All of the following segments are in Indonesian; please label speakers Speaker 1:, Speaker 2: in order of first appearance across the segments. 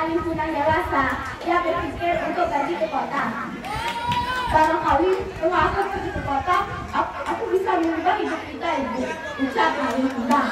Speaker 1: Malin Kundang dewasa, ia berpikir untuk pergi ke kota. Barangkali kalau aku pergi ke kota, aku bisa mengubah hidup kita, Ibu, ucap Malin Kundang.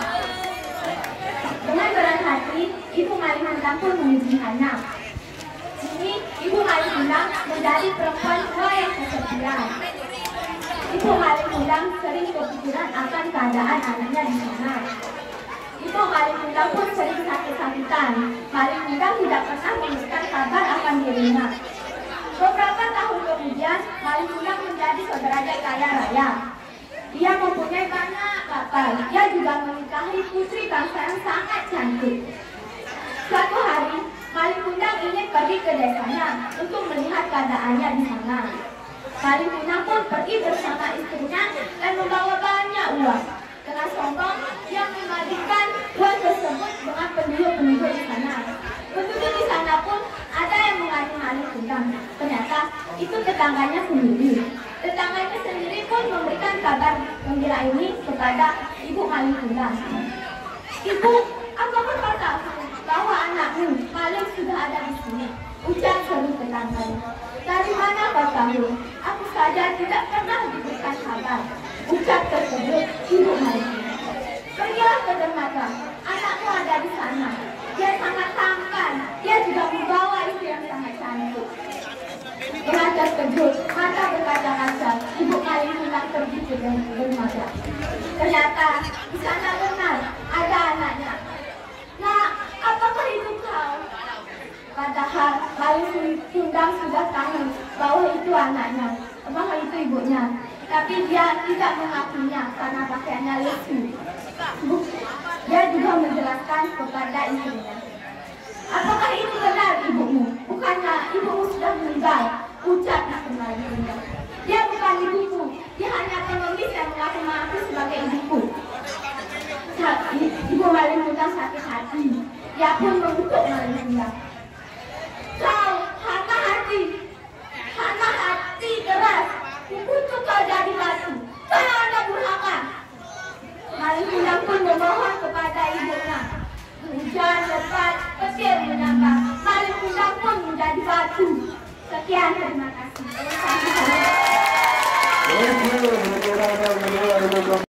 Speaker 1: Dengan berat hati, Ibu Malin Kundang pun mengizinkannya. Kini, Ibu Malin Kundang menjadi perempuan tua yang kesepian. Ibu Malin Kundang sering kepikiran akan keadaan anaknya di sana. Ibu Malin Kundang pun sering sakit-sakitan. Malin Kundang tidak pernah memberikan kabar akan dirinya. Beberapa tahun kemudian, Malin Kundang menjadi saudaranya kaya raya. Dia mempunyai banyak kapal. Dia juga menikahi putri bangsa yang sangat cantik. Suatu hari, Malin Kundang ingin pergi ke desanya untuk melihat keadaannya di sana. Malin Kundang pun pergi bersama istrinya dan membawa banyak uang. Dengan sombong, dia membagikan uang tersebut dengan penduduk-penduduk di sana. Penduduk di sana pun ada yang mengadu Malin Kundang. Ternyata itu tetangganya sendiri. Tetangganya sendiri pun memberikan kabar gembira ini kepada Ibu Malin Kundang. Ibu, apakah kau tahu bahwa anakmu Malin sudah ada di sini? Ucap seru tetangganya. Dari mana kau tahu? Aku saja tidak pernah diberikan kabar. Ucap tersebut Ibu Malin Kundang. Pergilah ke dermaga. Anakmu ada di sana. Dia sangat tampan. Dia juga membawa istri yang sangat cantik. Dengan terkejut, mata berkaca-kaca, Ibu Malin Kundang pergi ke dermaga. Ternyata di sana benar ada anaknya. Nah, apakah itu kau? Padahal Malin Kundang sudah tahu bahwa itu anaknya, bahwa itu ibunya. Tapi dia tidak mengakuinya karena pakaiannya lesu. Dia juga menjelaskan kepada istrinya. Apakah itu benar ibumu? Bukannya ibumu sudah meninggal? Ucap Ibu Malin Kundang. Dia bukan ibuku. Dia hanya pengemis yang mengaku sebagai ibuku. Ibu Malin Kundang sakit hati. Dia pun mengutuk Malin Kundang. Kau hana hati keras. Kukutuk kau jadi batu. Kau anak durhaka. Malin Kundang pun memohon kepada ibunya. Hujan lebat, petir menyambar. Malin Kundang pun menjadi batu. Sekian, terima kasih.